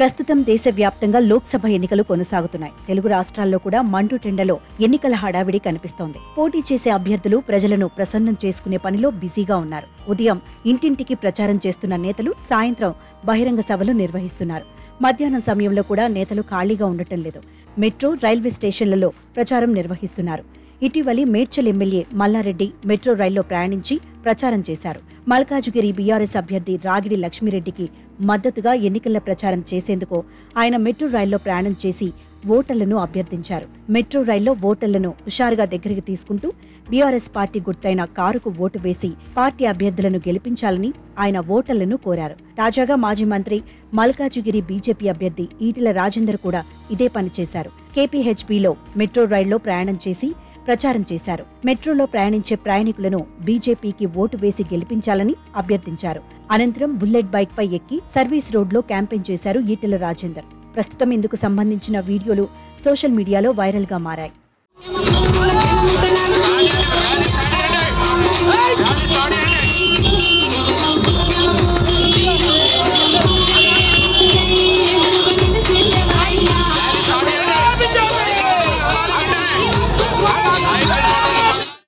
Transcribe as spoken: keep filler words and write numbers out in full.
ప్రస్తుతం దేశవ్యాప్తంగా లోక్సభ ఎన్నికలు కొనసాగుతున్నాయి. తెలుగు రాష్ట్రాల్లో కూడా మండుటెండలో ఎన్నికల హడావిడి కనిపిస్తోంది. పోటీ చేసే అభ్యర్థులు ప్రజలను ప్రసన్నం చేసుకునే పనిలో బిజీగా ఉన్నారు. ఉదయం ఇంటింటికి ప్రచారం చేస్తున్న నేతలు సాయంత్రం బహిరంగ సభలు నిర్వహిస్తున్నారు. మధ్యాహ్నం సమయంలో కూడా నేతలు ఖాళీగా ఉండటం లేదు. మెట్రో, రైల్వే స్టేషన్లలో ప్రచారం నిర్వహిస్తున్నారు. ఇటీవలి మేడ్చల్ ఎమ్మెల్యే మల్లారెడ్డి మెట్రో రైల్లో ప్రయాణించి ప్రచారం చేశారు. మల్కాజిగిరి బీఆర్ఎస్ అభ్యర్థి రాగిడి లక్ష్మిరెడ్డికి మద్దతుగా ఎన్నికల ప్రచారం చేసేందుకు ఆయన మెట్రో రైల్లో ప్రయాణం చేసి ఓటర్లను అభ్యర్థించారు. మెట్రో రైల్లో ఓటర్లను హుషారుగా దగ్గరికి తీసుకుంటూ బీఆర్ఎస్ పార్టీ గుర్తైన కారుకు ఓటు వేసి పార్టీ అభ్యర్థులను గెలిపించాలని ఆయన ఓటర్లను కోరారు. తాజాగా మాజీ మంత్రి మల్కాజిగిరి బీజేపీ అభ్యర్థి ఈటెల రాజేందర్ కూడా ఇదే పని చేశారు. కేపీహెచ్బీలో మెట్రో రైల్లో ప్రయాణం చేసి ప్రచారం చేశారు. మెట్రోలో ప్రయాణించే ప్రయాణికులను బీజేపీకి ఓటు వేసి గెలిపించాలని అభ్యర్థించారు. అనంతరం బుల్లెట్ బైక్ పై ఎక్కి సర్వీస్ రోడ్లో క్యాంపెయిన్ చేశారు ఈటెల రాజేందర్. ప్రస్తుతం ఇందుకు సంబంధించిన వీడియోలు సోషల్ మీడియాలో వైరల్ గా మారాయి.